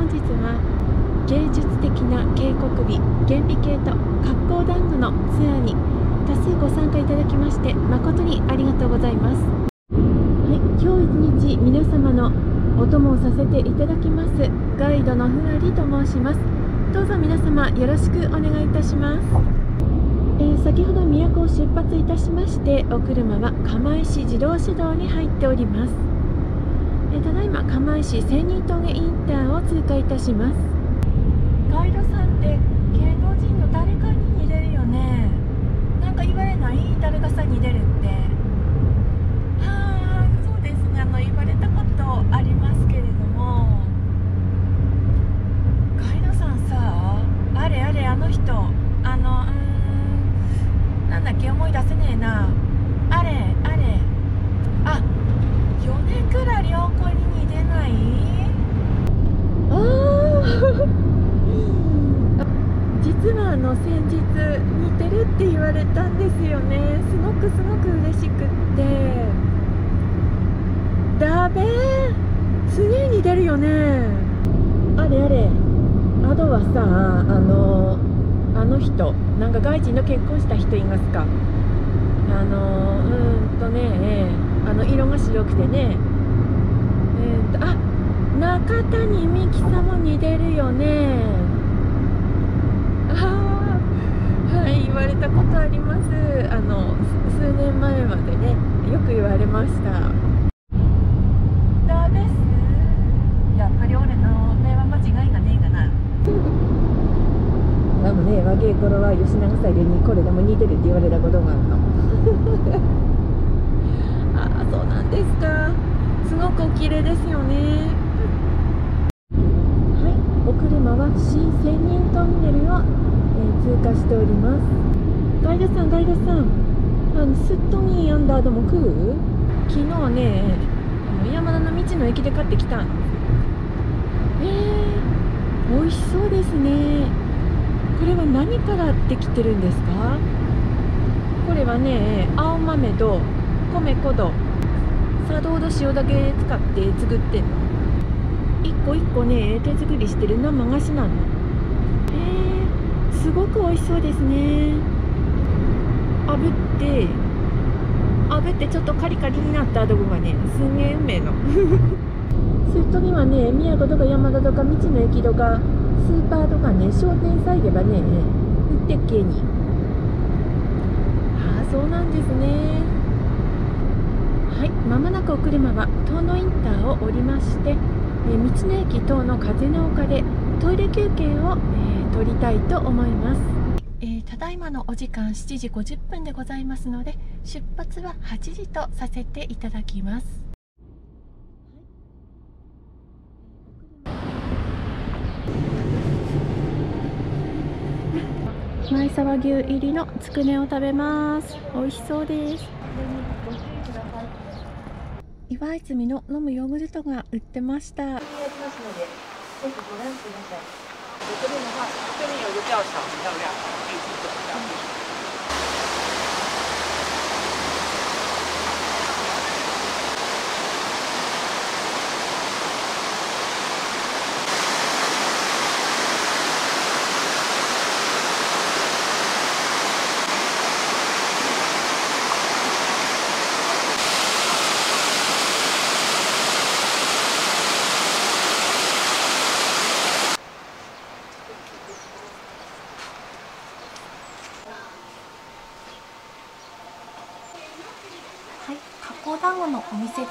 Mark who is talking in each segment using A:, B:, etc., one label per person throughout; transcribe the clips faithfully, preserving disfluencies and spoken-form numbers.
A: 日は芸術的な渓谷美、厳美渓と格好団子のツアーに多数ご参加いただきまして誠にありがとうございます。はい、今日一日皆様のお供をさせていただきますガイドのふわりと申します。どうぞ皆様よろしくお願いいたします。えー、先ほど都を出発いたしまして、お車は釜石自動車道に入っております。えー、ただいま釜石千人峠インターを通過いたします。ガイドさんって芸能人の誰かに似てるよね。なんか言われない？誰かさんに似てるって。はあ、そうですね。あの言われたことありますけれども、ガイドさんさ、あれあれあの人、あのうーんなんだっけ、思い出せねえな。あれあれ、あ、米倉涼子に似てない？ああ実はあの先日似てるって言われたんですよね。すごくすごく嬉しくって。だべー、すげえ似てるよね。あれあれ、あとはさ、あのあの人、なんか外人の結婚した人いますか？あのうーんとね、あの色が白くてね、えー、とあ、中谷美紀さんも似てるよね。ああ、はい、言われたことあります。あの数年前までね、よく言われました。だです。やっぱり俺の目は間違いがねえかな。でもね、若い頃は吉永小百合にこれでも似てるって言われたことがあるの。ああ、そうなんですか。すごくお綺麗ですよね。はい、お車は新千人トンネルを、えー、通過しております。ガイドさん、ガイドさん、あのすっとにアンダードも食う？昨日ね、あの山田の道の駅で買ってきたんです。えー、美味しそうですね。これは何からできてるんですか？これはね、青豆と米粉と茶道と塩だけ使って作ってんの。一個一個ね、手作りしてる生菓子なの。えー、すごく美味しそうですね。炙って炙ってちょっとカリカリになったとこがね、すんげえうめえの。そういう時はね、宮古とか山田とか道の駅とかスーパーとかね、商店さえればね、売ってっけに。ああ、そうなんですね。はい、まもなくお車は遠野インターを降りまして、えー、道の駅遠野風の丘でトイレ休憩を、えー、取りたいと思います。えー、ただいまのお時間しちじごじゅっぷんでございますので、出発ははちじとさせていただきます。前沢牛入りのつくねを食べます。美味しそうです。岩泉の飲むヨーグルトが売ってました。やりますので、ぜひご覧ください。这边的话，这边有个吊桥，很漂亮，可以去走一下。はい、加工団子のお店です。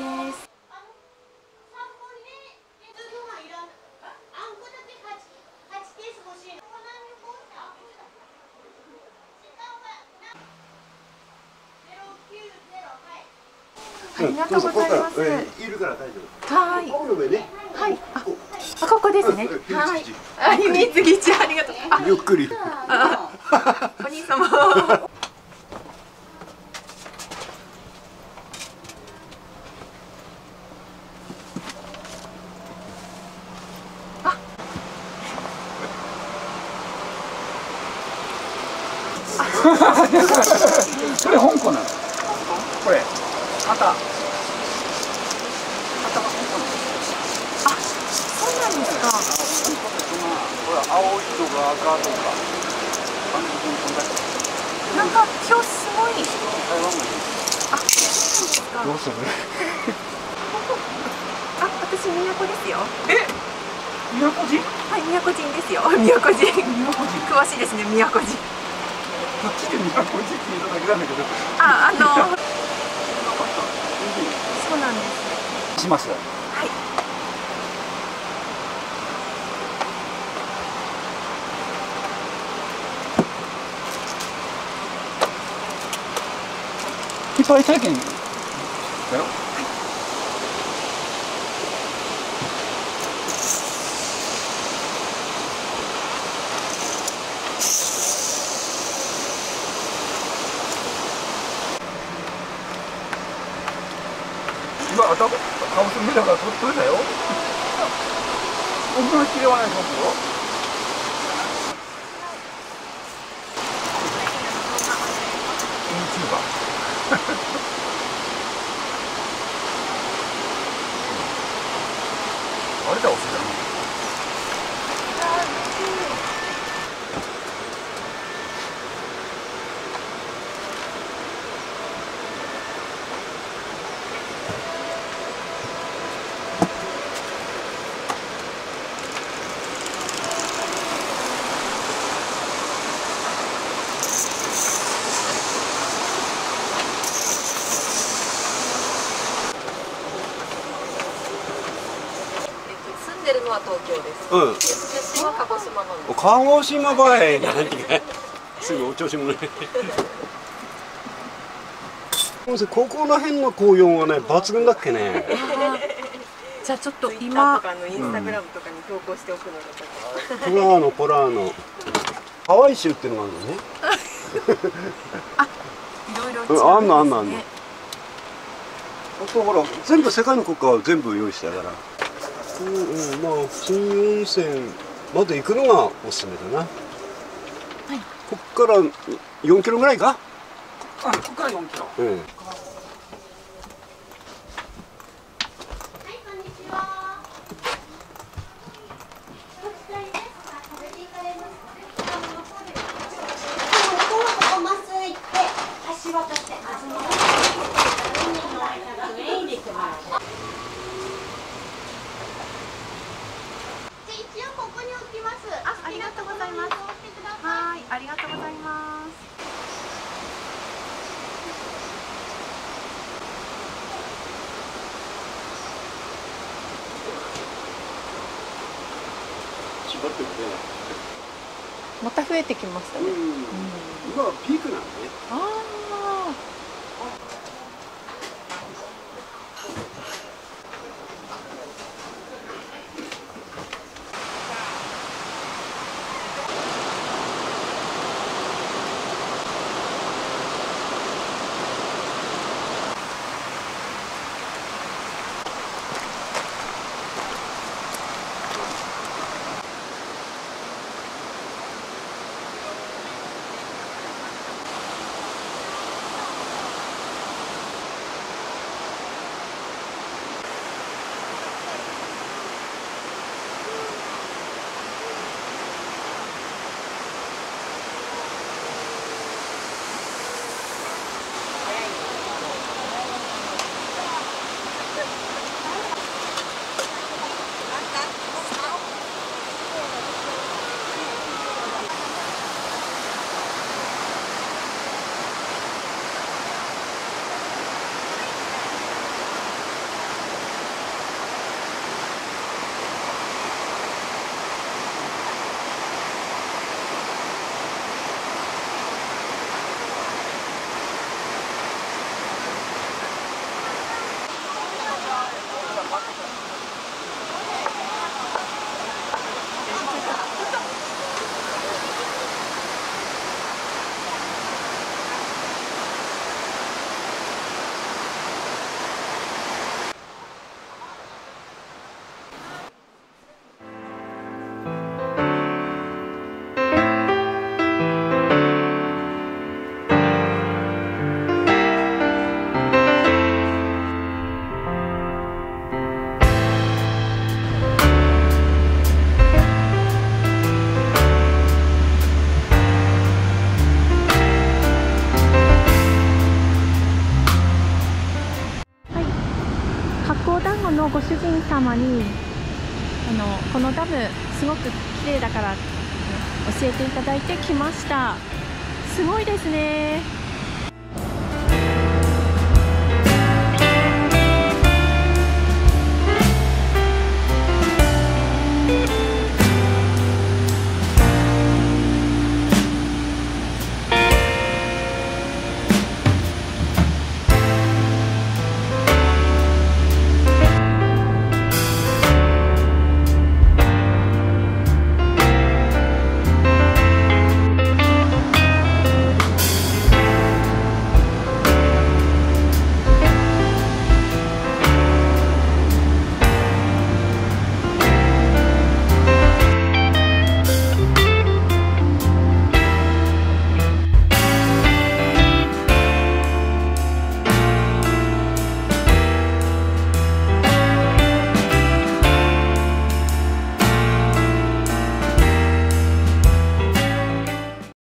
A: ありがとうございます。いるから大丈夫。はい。はい。あ、あ、ここですね。はい。あ、みつぎちありがとう。あ、ゆっくり。あ、お兄様。あ。
B: これ香港なの。これ。また。また香港。
A: あ、そうなんですか。
B: とか赤とか。
A: なんか今日すごい。
B: 台湾もいい。
A: あ、そうですか。
B: どうする？
A: あ、私宮古ですよ。
B: え？宮古人？
A: はい、宮古人ですよ。宮古人。
B: 宮古人。
A: 詳しいですね、宮古人。
B: こっちで宮古人って言っただけなんだけど。
A: あ、あの。そうなんです。
B: します。
A: はい。
B: いっぱい体験だよ。今頭カオス見ながら取っといたよ。こんな綺麗はないと思うよ。あれだ、おすじゃん。
A: 住んでるのは東京です。
C: うん。
A: 出身は鹿児島なんです。
C: 鹿児島ばいなんてすぐお調子者。ここら辺の紅葉はね抜群だっけね。
A: じゃあちょっと
D: 今
A: 今
D: とかのインスタグラムとかに投稿しておくのとか。
C: ポラーノポラーノハワイ州っていうのがあるのね。
A: いろいろ違うんですね。
C: うんあんのあんのあんの。あとほら全部世界の国家は全部用意してたから。うんうんまあ新温泉まで行くのがおすすめだな。はい。こっからよんキロぐらいか。
B: あ、ここからよんキロ。
C: うん。
A: ありがとうございます。はい、ありがとうございます。
C: 縛ってるね。
A: また増えてきましたね。
C: うん。今はピークなんでね。
A: ああ。 主人様にあのこのダムすごく綺麗だから教えていただいてきました。すごいですね。